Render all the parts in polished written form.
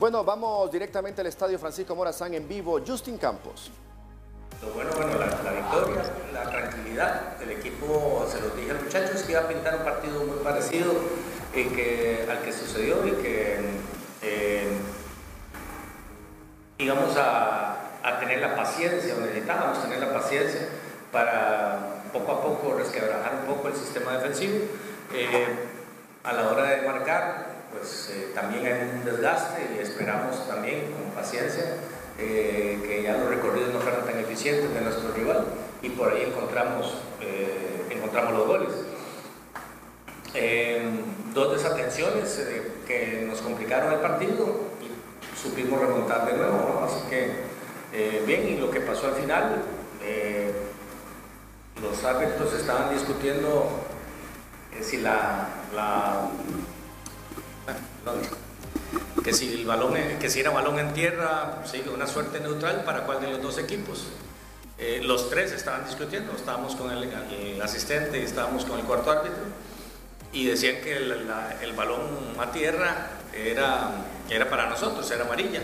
Bueno, vamos directamente al estadio Francisco Morazán en vivo. Justin Campos. Lo bueno, la victoria, la tranquilidad del equipo, se los dije a los muchachos que iba a pintar un partido muy parecido al que sucedió y que íbamos a tener la paciencia, o necesitábamos tener la paciencia para poco a poco resquebrajar un poco el sistema defensivo. A la hora de marcar, pues también hay un desgaste y esperamos también con paciencia que ya los recorridos no fueran tan eficientes de nuestro rival y por ahí encontramos los goles. Dos desatenciones que nos complicaron el partido y supimos remontar de nuevo, ¿no? Así que bien, y lo que pasó al final, los árbitros estaban discutiendo si que si era balón en tierra, sí, una suerte neutral para cuál de los dos equipos. Los tres estaban discutiendo, estábamos con el asistente y estábamos con el cuarto árbitro y decían que el balón a tierra era para nosotros, era amarilla.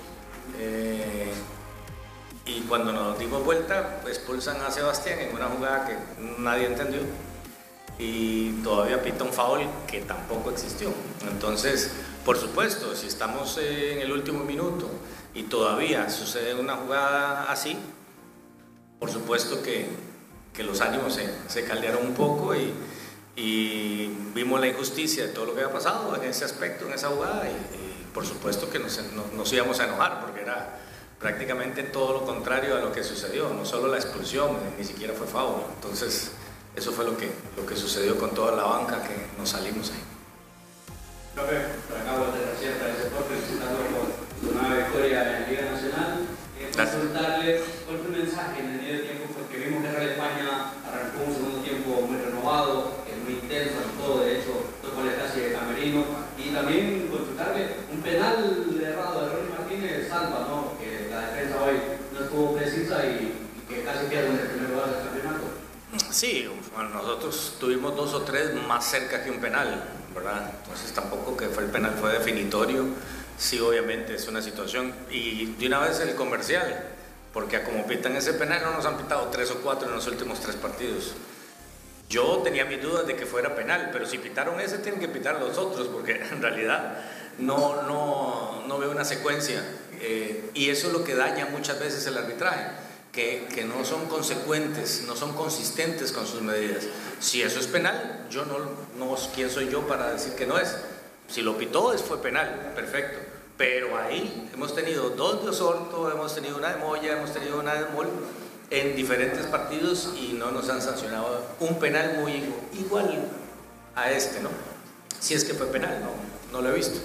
Y cuando nos dimos vuelta, expulsan a Sebastián en una jugada que nadie entendió y todavía pita un foul que tampoco existió. Entonces, por supuesto, si estamos en el último minuto y todavía sucede una jugada así, por supuesto que los ánimos se caldearon un poco y vimos la injusticia de todo lo que había pasado en ese aspecto, en esa jugada, y por supuesto que nos íbamos a enojar porque era prácticamente todo lo contrario a lo que sucedió, no solo la expulsión, ni siquiera fue foul. Entonces, eso fue lo que sucedió con toda la banca, que nos salimos ahí. Profe, acabo de recién para ese deporte, felicitando por una victoria en la Liga Nacional. Consultarle cuál fue el mensaje en el medio tiempo, porque vimos que Real España arrancó un segundo tiempo muy renovado, muy intenso en todo, de hecho, dos goles casi de camerino. Y también consultarle un penal errado de Ronnie Martínez salva, ¿no? Que la defensa hoy no estuvo precisa y que casi pierden el primer lugar del campeonato. Sí, bueno, nosotros tuvimos dos o tres más cerca que un penal, ¿verdad? Entonces tampoco que fue el penal fue definitorio. Sí, obviamente es una situación, y de una vez el comercial, porque a como pitan ese penal no nos han pitado 3 o 4 en los últimos 3 partidos. Yo tenía mis dudas de que fuera penal, pero si pitaron ese tienen que pitar los otros, porque en realidad no veo una secuencia, y eso es lo que daña muchas veces el arbitraje, que no son consecuentes, no son consistentes con sus medidas. Si eso es penal, yo no ¿quién soy yo para decir que no es? Si lo pitó, fue penal, perfecto. Pero ahí hemos tenido 2 de Osorto, hemos tenido una de Moya, hemos tenido una de Mol en diferentes partidos y no nos han sancionado un penal muy igual a este, ¿no? Si es que fue penal, no lo he visto.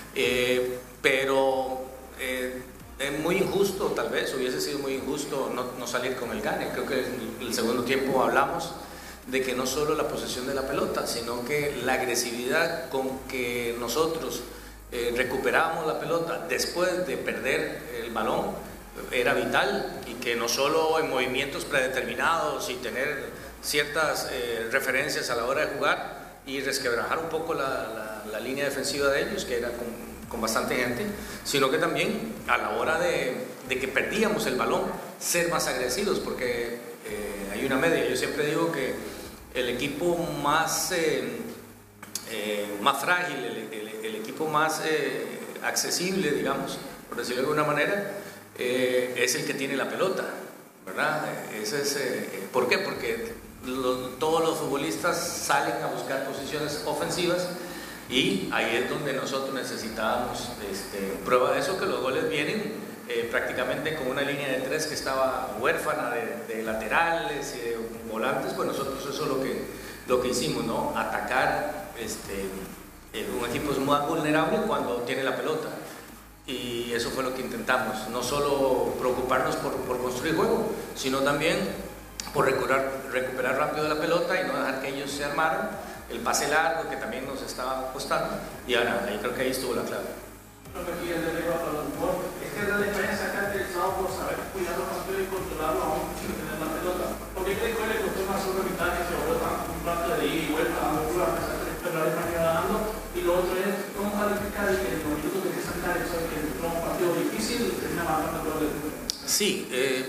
Pero es muy injusto, tal vez hubiese sido muy injusto no salir con el gane. Creo que en el segundo tiempo hablamos de que no solo la posesión de la pelota, sino que la agresividad con que nosotros recuperábamos la pelota después de perder el balón era vital, y que no solo en movimientos predeterminados y tener ciertas referencias a la hora de jugar y resquebrajar un poco la línea defensiva de ellos, que era con bastante gente, sino que también a la hora de que perdíamos el balón, ser más agresivos, porque hay una media. Yo siempre digo que el equipo más frágil, el equipo más accesible, digamos, por decirlo de alguna manera, es el que tiene la pelota, ¿verdad? ¿Por qué? Porque todos los futbolistas salen a buscar posiciones ofensivas y ahí es donde nosotros necesitábamos prueba de eso, que los goles vienen prácticamente con una línea de 3 que estaba huérfana de laterales y de volantes. Pues nosotros eso es lo que hicimos, ¿no? Atacar un equipo es más vulnerable cuando tiene la pelota, y eso fue lo que intentamos, no solo preocuparnos por construir juego, sino también por recuperar rápido la pelota y no dejar que ellos se armaran, el pase largo que también nos estaba costando, y ahora ahí creo que ahí estuvo la clave. Es que la diferencia acá del sábado por saber cuidar los partidos y controlarlo aún sin tener la pelota. ¿Por qué crees que le costó más una mitad que se volvió un rato de ida y vuelta a Murula a pesar de que la España ganando? Y lo otro es, ¿cómo calificar el minuto que empieza a sacar eso? Sí,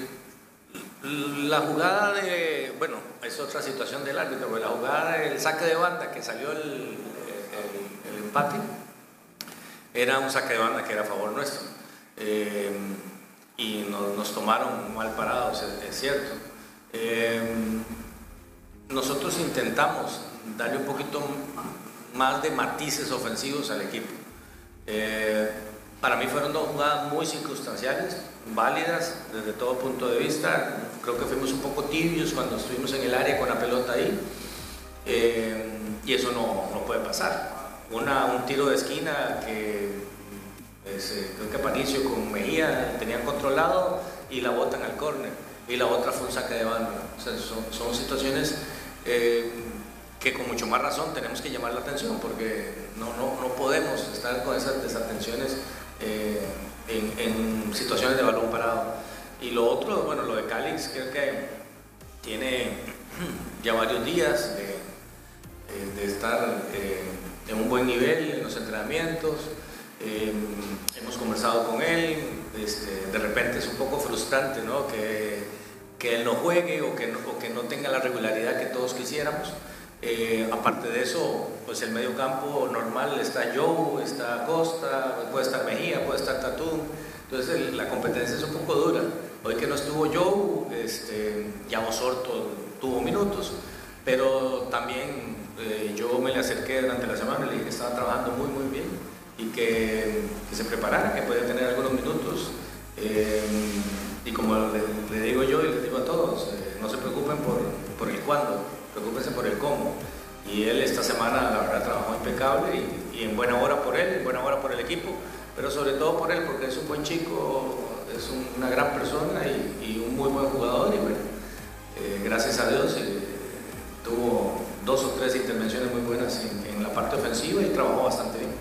la jugada de, bueno, es otra situación del árbitro, pero la jugada del saque de banda que salió el empate, era un saque de banda que era a favor nuestro, y nos tomaron mal parados, es cierto. Nosotros intentamos darle un poquito más de matices ofensivos al equipo. Para mí fueron dos jugadas muy circunstanciales, válidas desde todo punto de vista. Creo que fuimos un poco tibios cuando estuvimos en el área con la pelota ahí, y eso no puede pasar. Un tiro de esquina que creo que Aparicio con Mejía tenían controlado y la botan al córner, y la otra fue un saque de banda. O sea, son situaciones que con mucho más razón tenemos que llamar la atención, porque no podemos estar con esas desatenciones en situaciones de balón parado. Y lo otro, bueno, lo de Calix, creo que tiene ya varios días de estar en un buen nivel en los entrenamientos. Hemos conversado con él, de repente es un poco frustrante, ¿no? que él no juegue o que no tenga la regularidad que todos quisiéramos. Aparte de eso, pues el medio campo normal está Joe, está Costa, puede estar Mejía, puede estar Tatú. Entonces la competencia es un poco dura. Hoy que no estuvo Joe, ya Osorto tuvo minutos, pero también yo me le acerqué durante la semana y le dije que estaba trabajando muy bien y que se preparara, que podía tener algunos minutos. Y como le digo yo y les digo a todos, no se preocupen por el cuándo, preocúpense por el cómo. Y él esta semana la verdad trabajó impecable y en buena hora por él, en buena hora por el equipo, pero sobre todo por él, porque es un buen chico, es una gran persona y un muy buen jugador. Y bueno, gracias a Dios tuvo 2 o 3 intervenciones muy buenas en la parte ofensiva y trabajó bastante bien.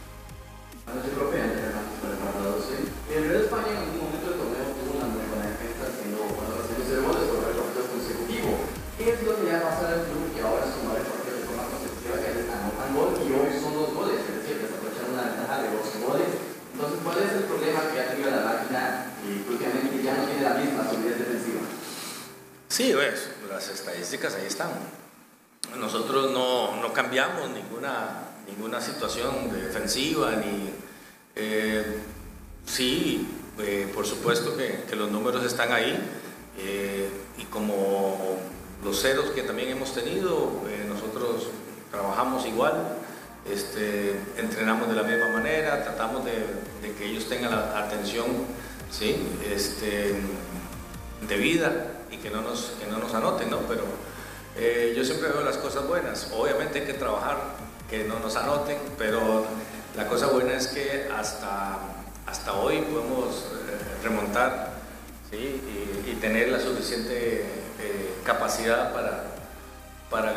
El Real España en algún momento del torneo tuvo una muy buena defensa, haciendo 0 goles por el partido consecutivo. ¿Qué es lo que le va a pasar al club que ahora es como el partido de forma consecutiva que anotan gol y hoy son 2 goles? Es decir, desaprovecharon una ventaja de 12 goles. Entonces, ¿cuál es el problema que ha tenido la máquina y últimamente ya no tiene la misma solidez defensiva? Sí, ves, las estadísticas ahí están. Nosotros no cambiamos ninguna situación defensiva ni... Sí, por supuesto que los números están ahí, y como los ceros que también hemos tenido, nosotros trabajamos igual, entrenamos de la misma manera, tratamos de que ellos tengan la atención, ¿sí? Debida y que no nos anoten, ¿no? Pero yo siempre veo las cosas buenas. Obviamente hay que trabajar que no nos anoten, pero la cosa buena es que hasta hoy podemos remontar, ¿sí? y tener la suficiente capacidad para